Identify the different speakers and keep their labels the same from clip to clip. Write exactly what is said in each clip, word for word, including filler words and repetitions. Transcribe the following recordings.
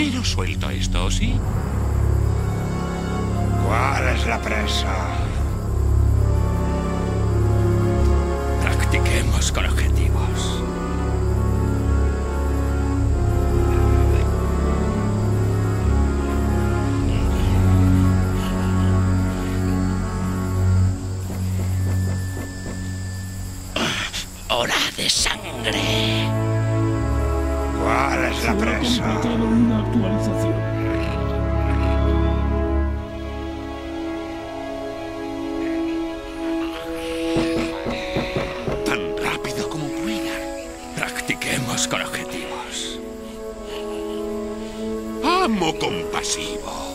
Speaker 1: Pero suelto esto, ¿sí?
Speaker 2: ¿Cuál es la presa?
Speaker 1: Practiquemos con objetivos. Hora de sangre.
Speaker 2: ¿Cuál es la presa?
Speaker 3: Se ha completado una actualización.
Speaker 1: Tan rápido como pueda. Practiquemos con objetivos. Amo compasivo.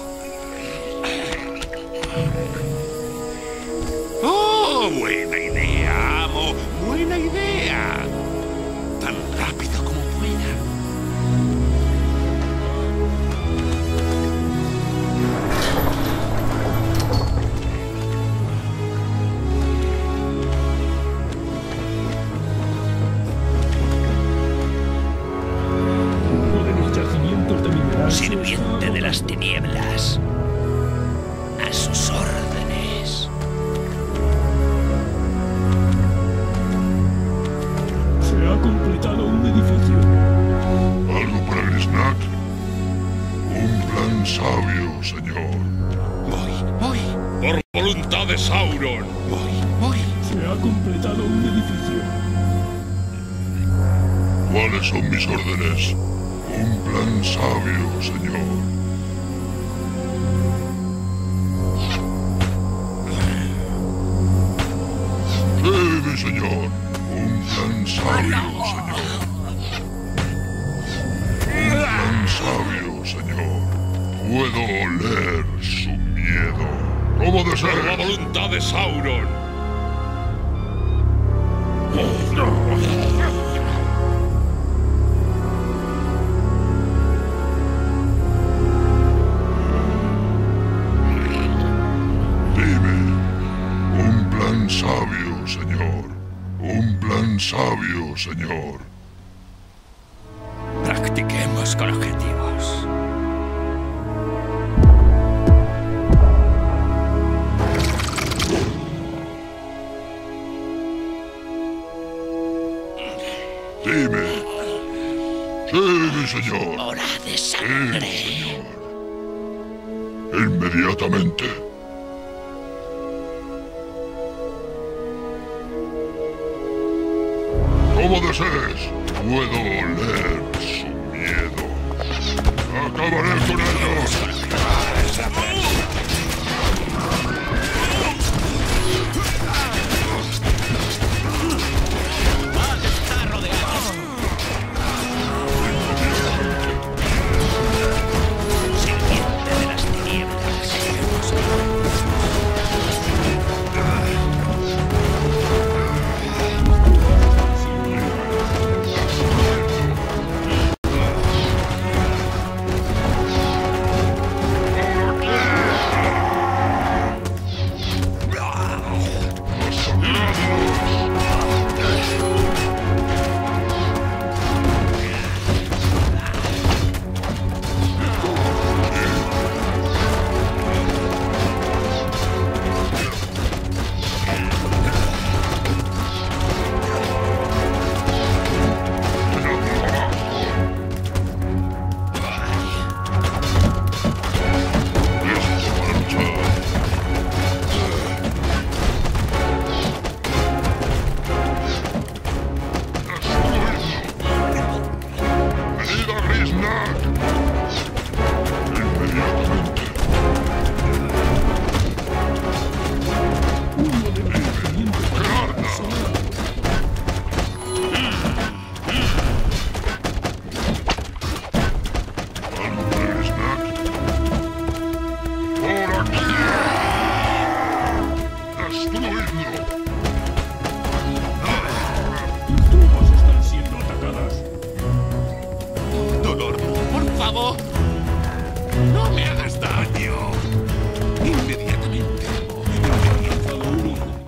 Speaker 1: ¡Oh, buena idea, amo! ¡Buena idea! Tan rápido como pueda.
Speaker 3: Poderes yacimientos de minerales.
Speaker 1: Sirviente de las tinieblas. A sus órdenes.
Speaker 3: Se ha completado un edificio.
Speaker 4: ¿Algo para Grisnak? Un plan sabio, señor.
Speaker 1: Voy, voy,
Speaker 4: Por voluntad de Sauron.
Speaker 1: voy, voy.
Speaker 3: Se ha completado un edificio.
Speaker 4: ¿Cuáles son mis órdenes? Un plan sabio, señor. Sí, mi señor. Un plan sabio, señor. Un plan sabio, señor. Puedo oler su miedo. ¿Cómo de ser? Por la voluntad de Sauron. Dime. Un plan sabio, señor. Un plan sabio, señor.
Speaker 1: Practiquemos con objetivos.
Speaker 4: Dime. Sí, mi señor.
Speaker 1: Hora de
Speaker 4: Sí,
Speaker 1: sangre.
Speaker 4: señor. Inmediatamente. ¿Cómo desees? Puedo oler su miedo. Acabaré con ellos.
Speaker 2: ¿Cuál es la presa?
Speaker 1: Sirviente de las tinieblas.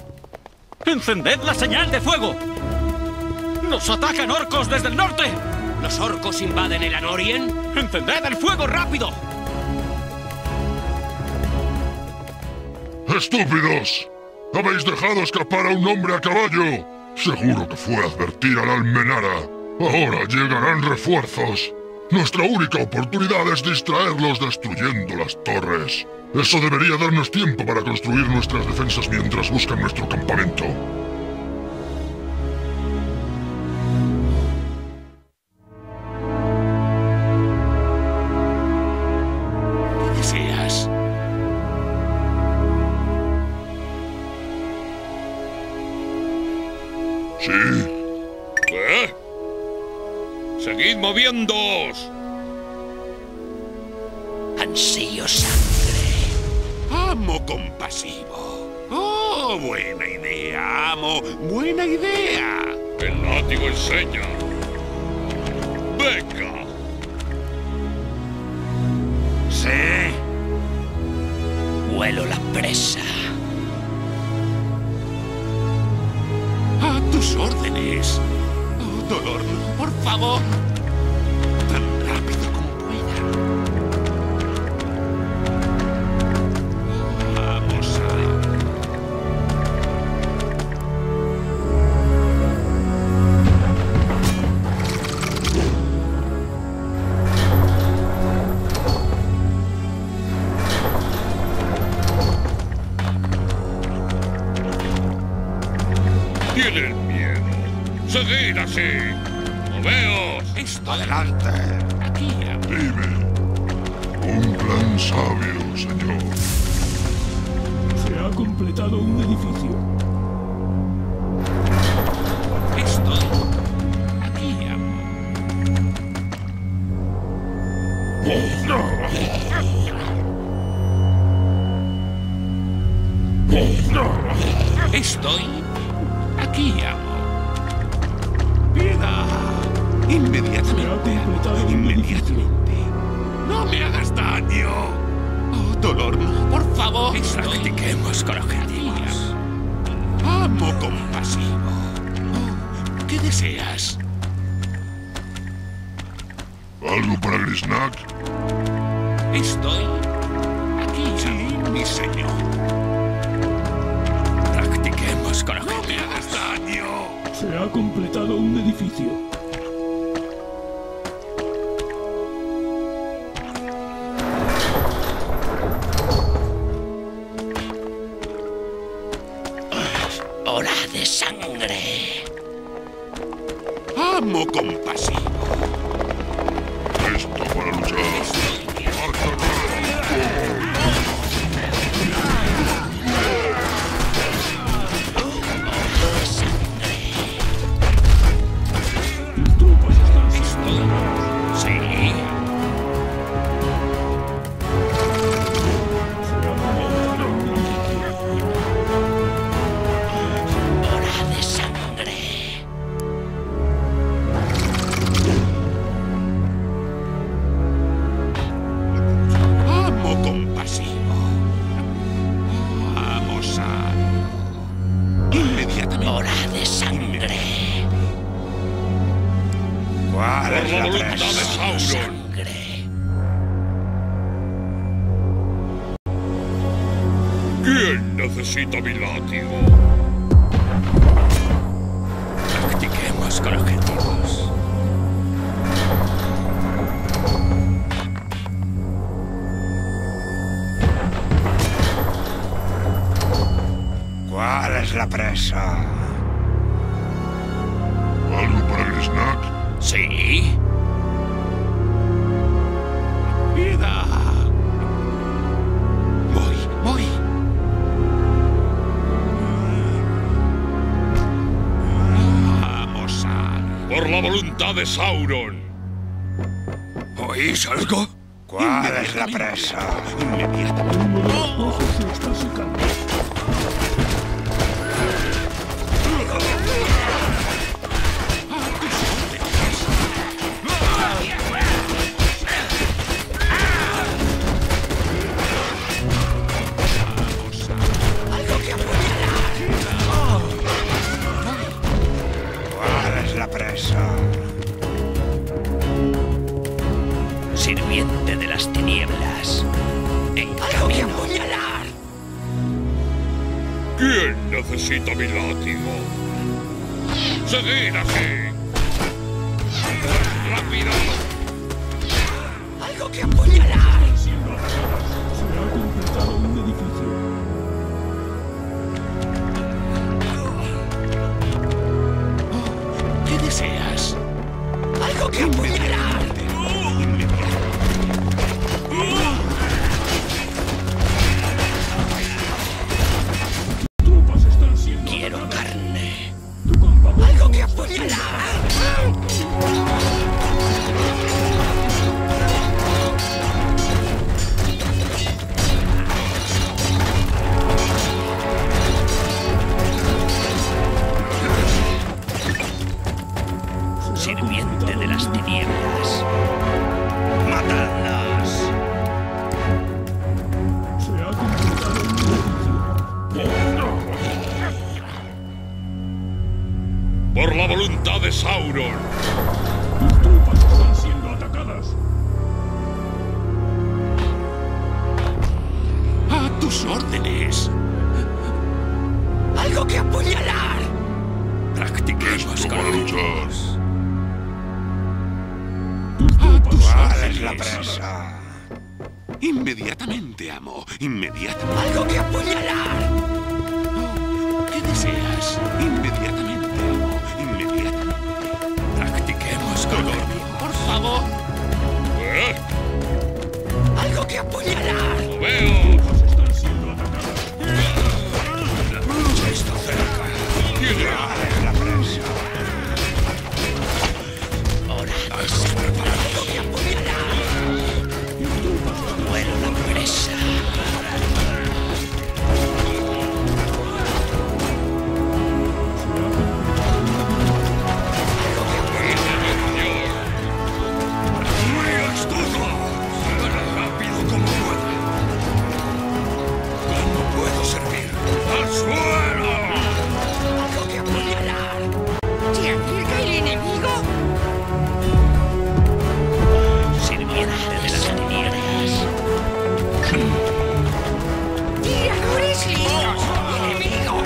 Speaker 5: ¡Encended la señal de fuego! ¡Nos atacan orcos desde el norte! ¿Los orcos invaden el Anorien? ¡Encended el fuego rápido!
Speaker 4: ¡Estúpidos! ¡Habéis dejado escapar a un hombre a caballo! Seguro que fue a advertir a la almenara. Ahora llegarán refuerzos. Nuestra única oportunidad es distraerlos destruyendo las torres. Eso debería darnos tiempo para construir nuestras defensas mientras buscan nuestro campamento.
Speaker 1: ¿Qué deseas?
Speaker 4: ¿Sí?
Speaker 6: ¿Qué? ¡Seguid moviéndoos!
Speaker 5: Ansío sangre.
Speaker 1: Amo compasivo. Oh, buena idea, amo. Buena idea.
Speaker 6: El látigo enseña. ¡Venga!
Speaker 2: Sí.
Speaker 5: Huelo la presa.
Speaker 1: A tus órdenes. Oh, dolor, no, por favor. Tan rápido como pueda. Vamos a...
Speaker 6: ¡Tienen miedo! ¡Seguid así! ¡Moveos!
Speaker 1: Esto
Speaker 2: Adelante.
Speaker 1: aquí, amo.
Speaker 4: Dime. Un plan sabio, señor.
Speaker 3: Se ha completado un edificio.
Speaker 1: Estoy aquí, amo. Estoy aquí, amo. Piedad. Inmediatamente, amo. Inmediatamente. No me hagas daño. Oh, dolor, no, por favor.
Speaker 5: Practiquemos con objetivos.
Speaker 1: Amo compasivo. Oh, ¿qué deseas?
Speaker 4: ¿Algo para Grisnak?
Speaker 1: Estoy aquí. Sí, mi señor.
Speaker 5: Practiquemos con
Speaker 1: No me
Speaker 5: objetivos.
Speaker 1: hagas daño.
Speaker 3: Se ha completado un edificio.
Speaker 5: Hora de sangre.
Speaker 1: Amo compasivo.
Speaker 4: Listo para luchar.
Speaker 3: Tus tropas están
Speaker 1: Estoy. Sí.
Speaker 3: Se ha completado un edificio.
Speaker 5: Hora de sangre.
Speaker 1: Amo compasivo. Amo sabio. Inmediatamente.
Speaker 5: Hora de sangre.
Speaker 2: ¿Cuál
Speaker 6: ¡Por
Speaker 2: es
Speaker 6: la
Speaker 2: la
Speaker 6: voluntad de
Speaker 2: presa?
Speaker 6: Sauron!
Speaker 5: Sangre.
Speaker 6: ¿Quién necesita mi látigo?
Speaker 5: Practiquemos con objetivos.
Speaker 2: ¿Cuál es la presa?
Speaker 4: ¿Algo para Grisnak?
Speaker 5: Sí.
Speaker 1: Piedad. Voy, voy. Amo sabio.
Speaker 6: ¡Por la voluntad de Sauron!
Speaker 5: ¿Oís algo?
Speaker 2: ¿Cuál es la presa?
Speaker 1: Inmediatamente.
Speaker 3: Uno de los pozos se está secando.
Speaker 2: ¿Cuál es la presa?
Speaker 5: tinieblas. En camino. Apuñalar.
Speaker 6: ¿Quién necesita mi látigo? ¡Seguid así! ¡Rápido!
Speaker 5: Algo que apuñalar.
Speaker 3: Se ha completado un edificio.
Speaker 1: ¿Qué deseas?
Speaker 5: Algo que apuñalar.
Speaker 3: Tropas están siendo
Speaker 5: Quiero
Speaker 3: atacadas.
Speaker 5: carne.
Speaker 3: Tu campamento
Speaker 5: Algo que
Speaker 3: está
Speaker 5: apuñalar. Sirviente de las tinieblas. ¡Matadlos!
Speaker 3: Se ha completado un edificio.
Speaker 6: ¡Por la voluntad de Sauron!
Speaker 3: Tus tropas están siendo atacadas.
Speaker 1: ¡A tus órdenes!
Speaker 5: ¡Algo que apuñalar!
Speaker 1: Practiquemos
Speaker 4: Listo para
Speaker 1: con
Speaker 4: luchar.
Speaker 3: Tus
Speaker 1: ¡A
Speaker 3: tropas
Speaker 1: tus
Speaker 2: ¿Cuál es la
Speaker 1: órdenes!
Speaker 2: presa?
Speaker 1: Inmediatamente, amo. Inmediatamente.
Speaker 5: ¡Algo que apuñalar!
Speaker 1: ¿Qué deseas? Inmediatamente, amo. Inmediatamente. Practiquemos con orden. Por favor.
Speaker 6: ¿Eh?
Speaker 5: ¡Algo que apuñalar!
Speaker 6: ¡Moveos!
Speaker 3: tropas están siendo atacadas.
Speaker 1: La lucha está cerca.
Speaker 6: ¿Quién es?
Speaker 2: ¿Cuál es la presa?
Speaker 1: Haznos preparar.
Speaker 5: ¡Algo que apuñalar! ¡Muero la presa!
Speaker 1: ¡Muy astuto! ¡Tan rápido como pueda! ¿Cómo puedo servir? ¡Al suelo!
Speaker 5: ¡Algo que apuñalar! ¿Se acerca el enemigo? Sirviente de las tinieblas. ¡Tiradores listos! ¡Enemigo!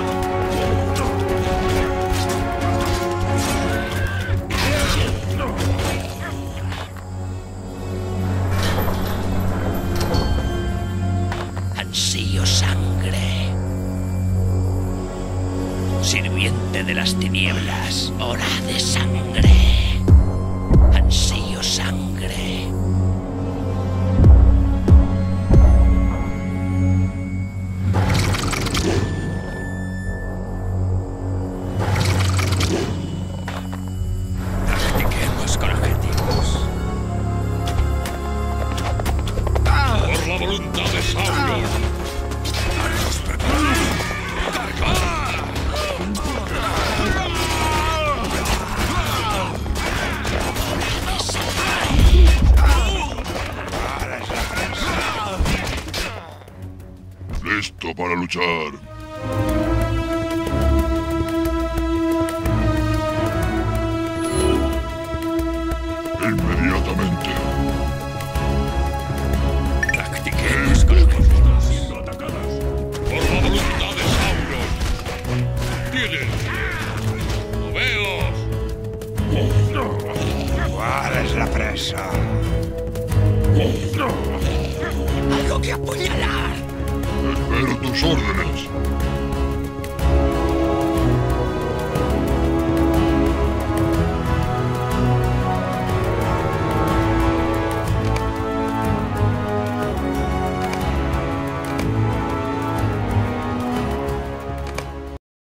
Speaker 5: Ansío sangre. Sirviente de las tinieblas, hora de sangre. Ansío sangre. Practiquemos con objetivos.
Speaker 6: ¡Por la voluntad de Sauron!
Speaker 1: ¡Haznos preparar! ¡Cargar!
Speaker 2: ¿Cuál es la presa?
Speaker 4: Listo para luchar. Inmediatamente.
Speaker 1: Practiquemos con objetivos.
Speaker 3: Están siendo atacadas.
Speaker 6: ¡Por la voluntad de Sauron! ¿Quién es? ¡Moveos!
Speaker 2: ¿Cuál es la presa?
Speaker 5: ¡Algo que apuñalar!
Speaker 4: Espero tus órdenes.